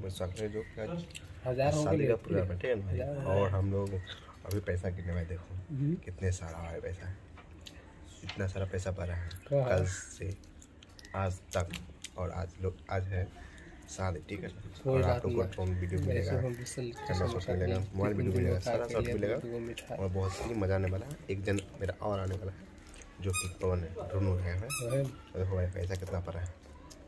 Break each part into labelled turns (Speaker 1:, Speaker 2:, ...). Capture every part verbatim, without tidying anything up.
Speaker 1: में सैलरी जो शादी का प्रोग्राम है, ठीक है ना। और हम लोग अभी पैसा गिनने में देखो कितने सारा है पैसा, इतना सारा पैसा भरा है कल से आज तक। और आज लोग आज है शादी, ठीक है ना। और आप लोग को ड्रोन वीडियो मिलेगा, कैमरा शॉट मिलेगा, मोबाइल वीडियो मिलेगा, सारा शॉट मिलेगा और बहुत सारी मजा आने वाला है। एक जन मेरा और आने वाला है जो कि पवन है, ड्रोन है। देखो भाई पैसा कितना पड़ा है,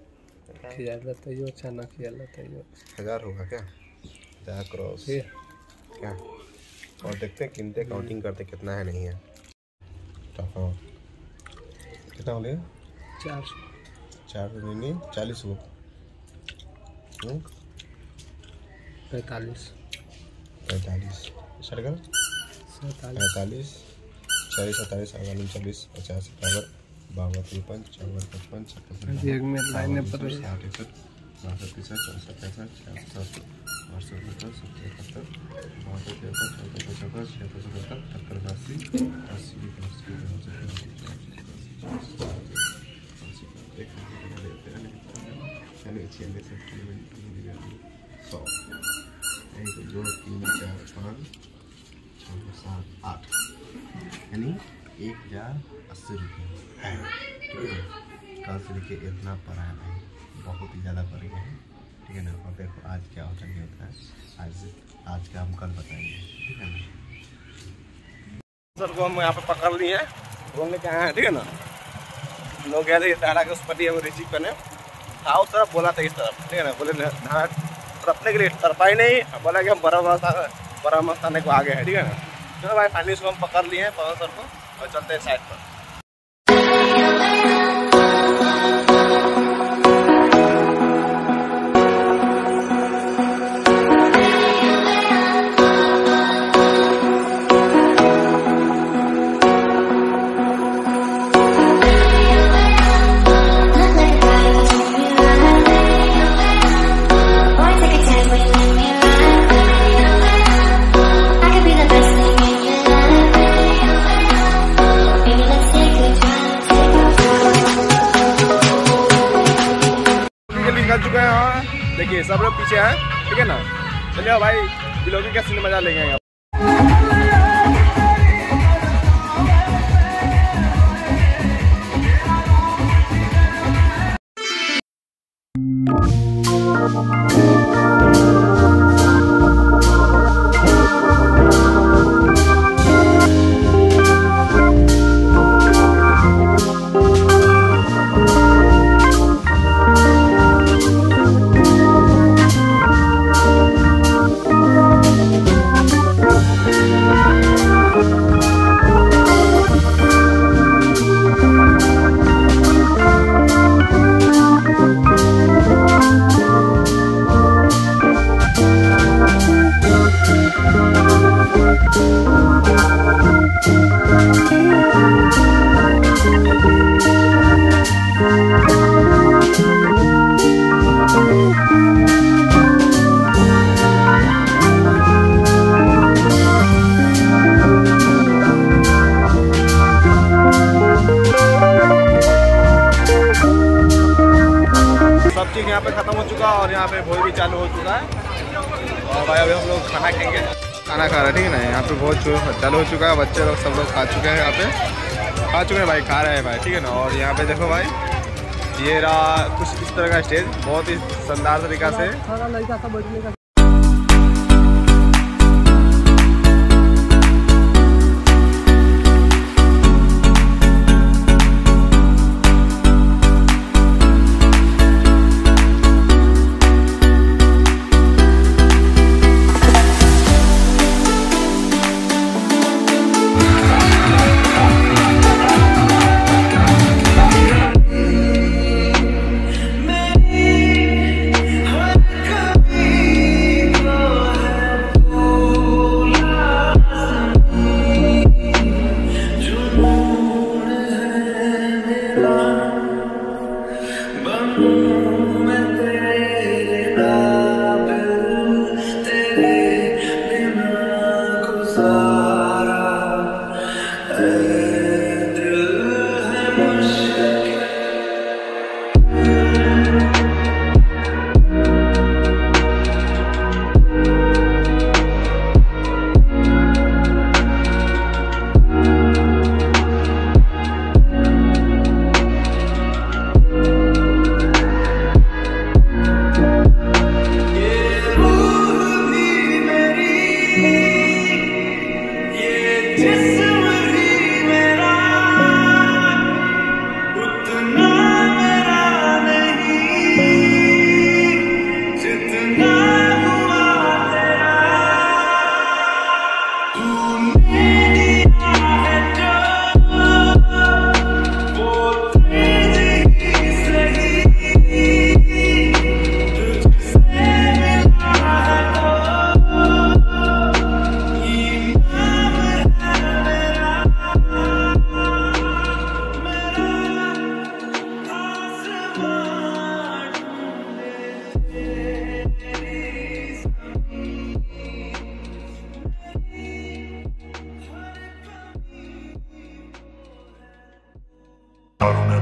Speaker 1: हजार होगा क्या, हजार क्रॉस क्या। और देखते हैं गिनते काउंटिंग करते कितना है नहीं है। तो कितना हो गया, चार चार नहीं चालीस हो, पैंतालीस पैंतालीस सरकार पैंतालीस चालीस सैंतालीस अड़तालीस चालीस पचास इक्यावन बावन तिरपन चौवन पचपन छप्पन साठ इकसठ बासठ तिरसठ चौंसठ पैंसठ छियासठ सड़सठ अड़सठ सत्तर सत्तर इकहत्तर बहत्तर तिहत्तर चौहत्तर पचहत्तर छिहत्तर सतहत्तर अठहत्तर उनासी अस्सी छियानवे सौ एक दो तीन चार पाँच छः सात आठ, यानी एक हज़ार अस्सी रुपये है, ठीक है। कल से देखिए इतना पड़ा है भाई, बहुत ही ज़्यादा पड़ गया है, ठीक है ना। और देखो आज क्या होता नहीं होता है, आज आज का हम कल बताएंगे, ठीक है ना। सर को हम यहाँ पे पकड़ लिए हैं, घूम लेके आए हैं, ठीक है ना। लोग गए थे टहरा के उस पर हम रिसीव करने, हाँ उस तरफ बोला था इस तरफ, ठीक है ना। बोले ना तरफने के लिए तरफा ही नहीं, बोला कि हम बड़ा बड़ा मस्ताने को आ गए हैं, ठीक है ना। चलो भाई फाइनली इसको हम पकड़ लिए हैं पवन सर को और चलते हैं साइड पर। चुके हैं, देखिए सब लोग पीछे हैं, ठीक है ना। चलिए भाई ब्लॉगिंग का सीन मजा लेंगे। सब चीज़ यहाँ पे ख़त्म हो चुका और यहाँ पे भोज भी चालू हो चुका है। और भाई अभी हम लोग खाना खाएंगे, खाना खा रहे हैं, ठीक है ना। यहाँ पे भोज चालू हो चुका है, बच्चे लोग सब लोग खा चुके हैं, यहाँ पे खा चुके हैं भाई, खा रहे हैं भाई, ठीक है ना। और यहाँ पे देखो भाई ये रहा कुछ इस तरह का स्टेज, बहुत ही शानदार तरीका से।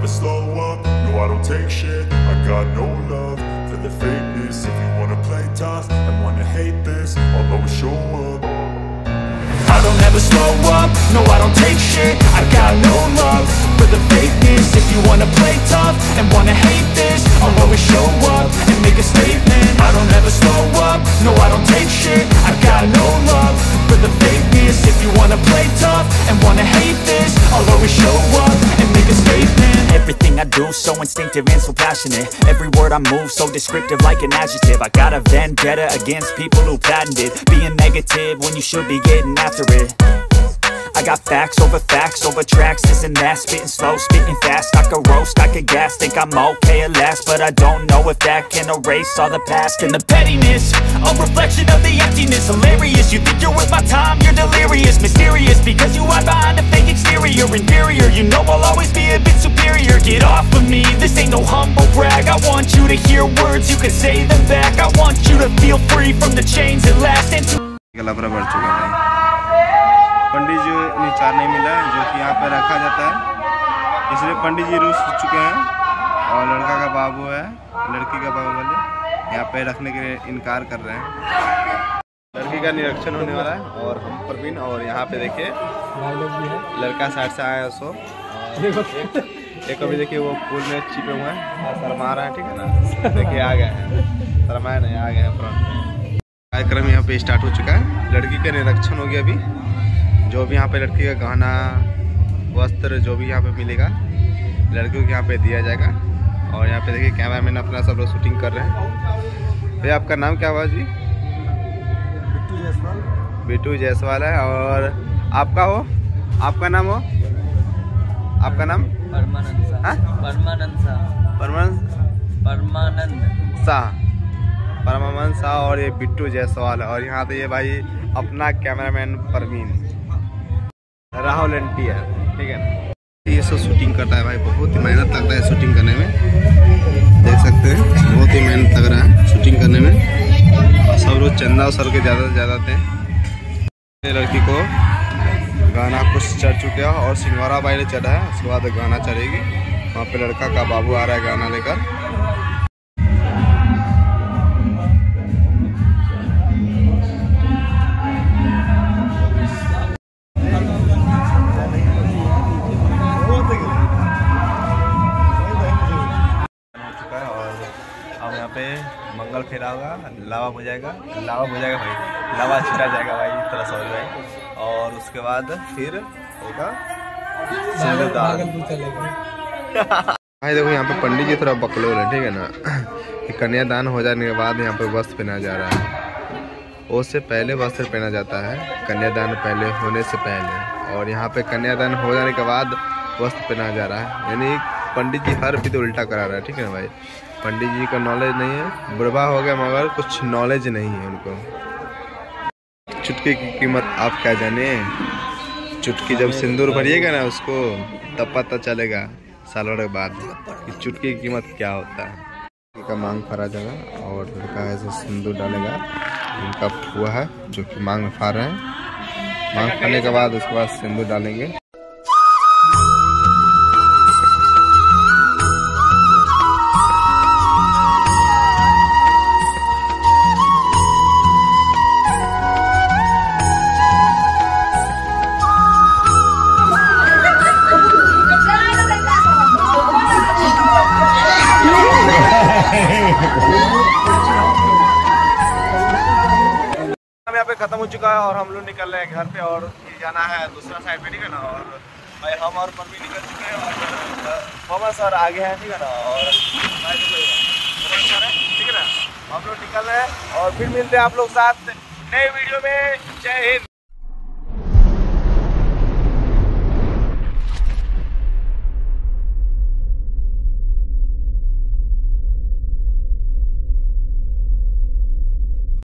Speaker 2: never slow up, no I don't take shit. I got no love for the fakeness. If you wanna play tough and wanna hate this, I'll always show up. I don't ever slow up, no I don't take shit. I got no love for the fakeness. If you wanna play tough and wanna hate this, I'll always show up and make a statement. I don't ever slow up, no I don't take shit. I got no love for the fakeness. If you wanna play tough and wanna hate this, I'll always show up and make a statement.
Speaker 3: Everything I do so instinctive and so passionate. Every word I move so descriptive like an adjective. I got a vendetta against people who patented being negative when you should be getting after it. I got facts over facts over tracks, this and that. Spitting slow, spitting fast, I could roast, I could gas. Think I'm okay at last, but I don't know if that can erase all the past. And the pettiness, a reflection of the emptiness. Hilarious, you think you're worth my time, you're delirious. Mysterious, because you hide behind a fake exterior. Inferior, you know I'll always be a bit superior. Get off of me, this ain't no humble brag. I want you to hear words, you can say them back. I want you to feel free from the chains that last. And to
Speaker 1: पंडित जी ने चार नहीं मिला जो कि यहाँ पे रखा जाता है, इसलिए पंडित जी रुस चुके हैं और लड़का का बाबू है, लड़की का बाबू वाले यहाँ पे रखने के लिए इनकार कर रहे हैं। लड़की का निरीक्षण होने वाला है और हम प्रवीण और यहाँ पे देखिए लड़का साइड से आया है सो एक अभी देखिए वो पुल में छिपे हुए हैं, शर्मा रहा है, ठीक है ना। देखिए आ गए हैं, शर्माए नहीं, आ गए हैं फ्रंट में। कार्यक्रम यहाँ पे स्टार्ट हो चुका है, लड़की का निरीक्षण हो गया। अभी जो भी यहाँ पे लड़की का गहना वस्त्र जो भी यहाँ पे मिलेगा लड़कियों को यहाँ पे दिया जाएगा। और यहाँ पे देखिए कैमरामैन अपना सब लोग शूटिंग कर रहे हैं। भैया आपका नाम क्या हुआ जी? बिट्टू जायसवाल। बिट्टू जायसवाल है। और आपका हो, आपका नाम हो, आपका नाम?
Speaker 4: परमानंद शाह। परमानंद शाह।
Speaker 1: परमानंद
Speaker 4: परमानंद
Speaker 1: शाह परमानंद शाह और ये बिट्टू जायसवाल है। और यहाँ पे ये भाई अपना कैमरामैन प्रवीण राहुल एंटी है, ठीक है ना। ये सब शूटिंग करता है भाई, बहुत ही मेहनत लगता है शूटिंग करने में, देख सकते हैं बहुत ही मेहनत लग रहा है शूटिंग करने में। और सब लोग चंदा सर के ज़्यादा से ज़्यादा थे। लड़की को गाना कुछ चढ़ चुका है और सिंगवारा बाइले चढ़ा है, उसके बाद गाना चढ़ेगी। वहाँ पे लड़का का बाबू आ रहा है गाना लेकर। पे मंगल फेरा होगा, लावा हो जाएगा, लावा हो जाएगा भाई, लावा छिटा जाएगा भाई, तरह समझ भाई। और उसके बाद फिर होगा सिंदूरदान। भाई देखो यहाँ पे पंडित जी थोड़ा बकलोल है, ठीक है ना। कन्यादान हो जाने के बाद यहाँ पे वस्त्र पहना जा रहा है। उससे पहले वस्त्र पहना जाता है, कन्यादान पहले होने से पहले। और यहाँ पे कन्यादान हो जाने के बाद वस्त्र पहना जा रहा है। यानी पंडित जी हर विधि उल्टा करा रहा है, ठीक है ना भाई। पंडित जी का नॉलेज नहीं है, बुढ़वा हो गया मगर कुछ नॉलेज नहीं है उनको। चुटकी की कीमत आप क्या जाने, चुटकी जब सिंदूर भरिएगा ना उसको तब पता चलेगा सालों के बाद कि चुटकी की कीमत क्या होता है। का मांग फरा जाएगा और लड़का ऐसे सिंदूर डालेगा, उनका फुआ है जो कि मांग फाड़ रहे हैं। मांग फाड़ने के बाद उसके बाद सिंदूर डालेंगे। यहाँ पे खत्म हो चुका है और हम लोग निकल रहे हैं घर पे और जाना है दूसरा साइड पे, ठीक है ना। और भाई हम और पर भी निकल चुके हैं और पवन सर आगे हैं, ठीक है ना। और भाई ठीक है ना, हम लोग निकल रहे हैं और फिर मिलते हैं आप लोग साथ नए वीडियो में। जय हिंद।